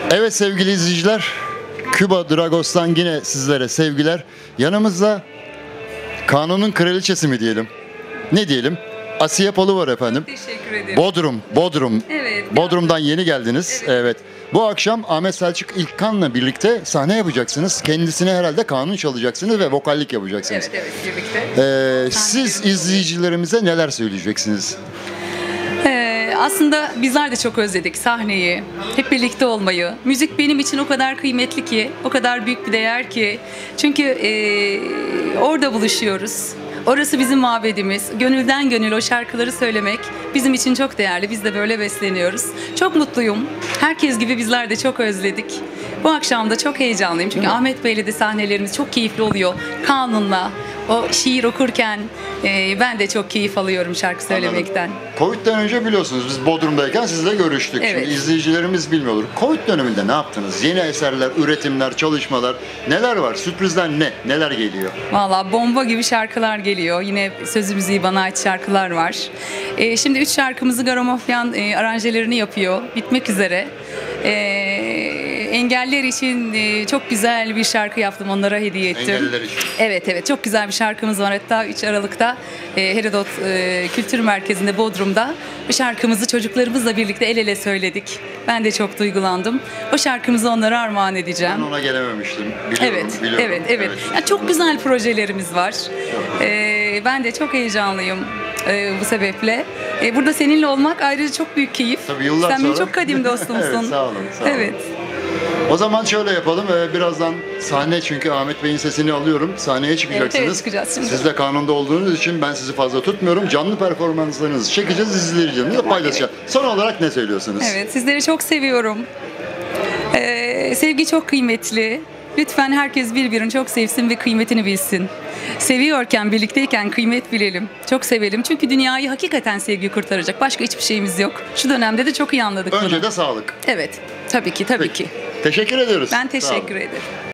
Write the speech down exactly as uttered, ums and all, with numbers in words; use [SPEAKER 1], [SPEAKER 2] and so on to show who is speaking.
[SPEAKER 1] Evet sevgili izleyiciler, Küba Dragos'tan yine sizlere sevgiler. Yanımızda kanunun kraliçesi mi diyelim? Ne diyelim? Asiye Palu var efendim.
[SPEAKER 2] Teşekkür ederim.
[SPEAKER 1] Bodrum, Bodrum.
[SPEAKER 2] Evet.
[SPEAKER 1] Bodrum'dan yeni geldiniz. Evet.
[SPEAKER 2] Evet.
[SPEAKER 1] evet. Bu akşam Ahmet Selçuk İlkan'la birlikte sahne yapacaksınız. Kendisine herhalde kanun çalacaksınız ve vokallik yapacaksınız.
[SPEAKER 2] Evet, evet, birlikte.
[SPEAKER 1] Ee, siz izleyicilerimize neler söyleyeceksiniz?
[SPEAKER 2] Ee, aslında bizler de çok özledik sahneyi, hep birlikte olmayı. Müzik benim için o kadar kıymetli ki, o kadar büyük bir değer ki. Çünkü e, orada buluşuyoruz. Orası bizim mabedimiz. Gönülden gönül o şarkıları söylemek bizim için çok değerli. Biz de böyle besleniyoruz. Çok mutluyum. Herkes gibi bizler de çok özledik. Bu akşam da çok heyecanlıyım. Çünkü Ahmet Bey'le de sahnelerimiz çok keyifli oluyor. Kanun'la o şiir okurken e, ben de çok keyif alıyorum şarkı söylemekten.
[SPEAKER 1] Anladım. Covid'den önce biliyorsunuz biz Bodrum'dayken sizle görüştük.
[SPEAKER 2] Evet.
[SPEAKER 1] Şimdi izleyicilerimiz bilmiyordur. Covid döneminde ne yaptınız? Yeni eserler, üretimler, çalışmalar neler var? Sürprizler ne? Neler geliyor?
[SPEAKER 2] Valla bomba gibi şarkılar geliyor. Yine sözü müziği bana ait şarkılar var. E, şimdi üç şarkımızı Garamofyan e, aranjelerini yapıyor. Bitmek üzere. E, engelliler için e, çok güzel bir şarkı yaptım. Onlara hediye ettim.
[SPEAKER 1] Engelliler için.
[SPEAKER 2] Evet evet çok güzel bir şarkımız var. Hatta üç Aralık'ta e, Herodot e, Kültür Merkezi'nde Bodrum'da bu şarkımızı çocuklarımızla birlikte el ele söyledik. Ben de çok duygulandım. O şarkımızı onlara armağan edeceğim.
[SPEAKER 1] Ben ona gelememiştim. Biliyorum,
[SPEAKER 2] Evet,
[SPEAKER 1] biliyorum.
[SPEAKER 2] evet, evet. Yani çok güzel projelerimiz var. Ee, ben de çok heyecanlıyım e, bu sebeple. E, burada seninle olmak ayrıca çok büyük keyif.
[SPEAKER 1] Tabii yıllar
[SPEAKER 2] Sen benim
[SPEAKER 1] sonra.
[SPEAKER 2] çok kadim dostumsun.
[SPEAKER 1] Evet, sağ olun, sağ olun.
[SPEAKER 2] Evet.
[SPEAKER 1] O zaman şöyle yapalım. Ee, birazdan sahne, çünkü Ahmet Bey'in sesini alıyorum. Sahneye çıkacaksınız.
[SPEAKER 2] Evet, evet, çıkacağız şimdi.
[SPEAKER 1] Siz de kanunda olduğunuz için ben sizi fazla tutmuyorum. Canlı performanslarınızı çekeceğiz, izleyicilerimizle paylaşacağız. Son olarak ne söylüyorsunuz?
[SPEAKER 2] Evet, sizleri çok seviyorum. Ee, sevgi çok kıymetli. Lütfen herkes birbirini çok sevsin ve kıymetini bilsin. Seviyorken, birlikteyken kıymet bilelim. Çok sevelim. Çünkü dünyayı hakikaten sevgi kurtaracak. Başka hiçbir şeyimiz yok. Şu dönemde de çok iyi anladık bunu.
[SPEAKER 1] Önce de sağlık.
[SPEAKER 2] Evet, tabii ki, tabii
[SPEAKER 1] Peki.
[SPEAKER 2] ki.
[SPEAKER 1] Teşekkür ediyoruz.
[SPEAKER 2] Ben
[SPEAKER 1] Sağ olun.
[SPEAKER 2] teşekkür ederim.